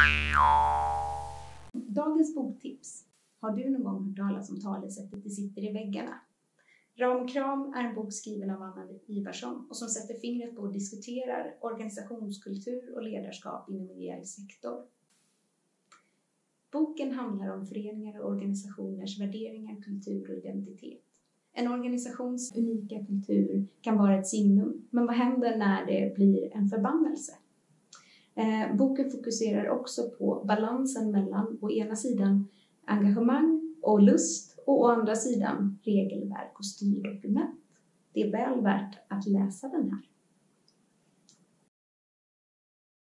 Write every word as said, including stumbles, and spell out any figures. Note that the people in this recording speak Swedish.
Dagens boktips. Har du någon gång hört talas om talesättet "det sitter i väggarna"? Ram och kram är en bok skriven av Anna Ivarsson och som sätter fingret på och diskuterar organisationskultur och ledarskap inom ideell sektor. Boken handlar om föreningar och organisationers värderingar, kultur och identitet. En organisations unika kultur kan vara ett signum, men vad händer när det blir en förbannelse? Eh, boken fokuserar också på balansen mellan å ena sidan engagemang och lust och å andra sidan regelverk och styrdokument. Det är väl värt att läsa den här.